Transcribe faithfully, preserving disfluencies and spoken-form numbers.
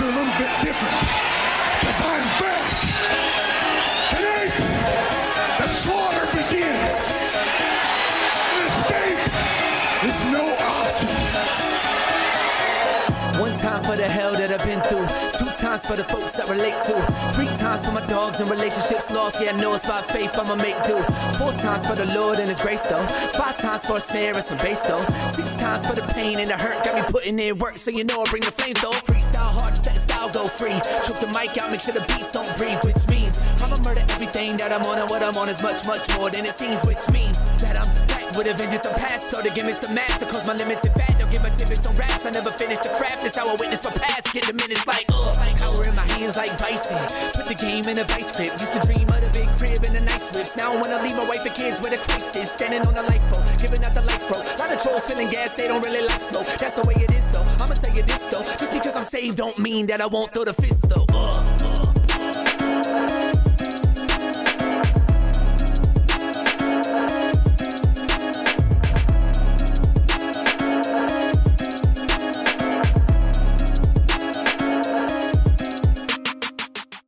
a little bit different, because I'm back. Tonight, the slaughter begins. An escape is no option. One time for the hell that I've been through, two times for the folks that relate to, three times for my dogs and relationships lost. Yeah, I know it's by faith I'ma make do. Four times for the Lord and His grace though. Five times for a snare and some bass though. Six times for the pain and the hurt, got me putting in work, so you know I bring the flame though. Freestyle hard, just let the style go free. Choke the mic out, make sure the beats don't breathe, which means I'ma murder everything that I'm on, and what I'm on is much, much more than it seems, which means that I'm back with a vengeance. I'm past all the gimmicks, the master, cause my limits in fat. Don't give my tidbits on raps, I never finish the craft. That's how I witness my past, get the minutes like, ugh. Power in my hands like bison, put the game in a vice grip. Used to dream of the big crib and the nice whips. Now I wanna leave my wife and kids where the Christ is. Standing on the lifeboat, giving out the life road. Lot of trolls selling gas, they don't really like smoke. That's the way it is though, I'ma tell you this though. Just because I'm saved don't mean that I won't throw the fist though.